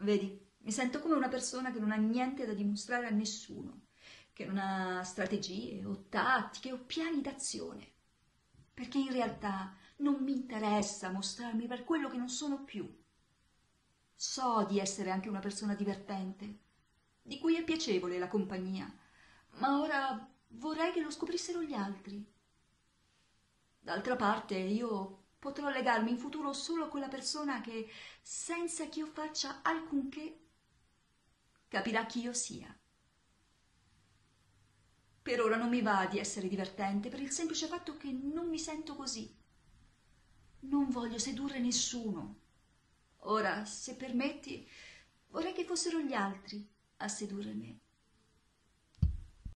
Vedi, mi sento come una persona che non ha niente da dimostrare a nessuno, che non ha strategie o tattiche o piani d'azione, perché in realtà non mi interessa mostrarmi per quello che non sono più. So di essere anche una persona divertente, di cui è piacevole la compagnia, ma ora vorrei che lo scoprissero gli altri. D'altra parte, io potrò legarmi in futuro solo a quella persona che, senza che io faccia alcunché, capirà chi io sia. Per ora non mi va di essere divertente per il semplice fatto che non mi sento così. Non voglio sedurre nessuno. Ora, se permetti, vorrei che fossero gli altri a sedurre me.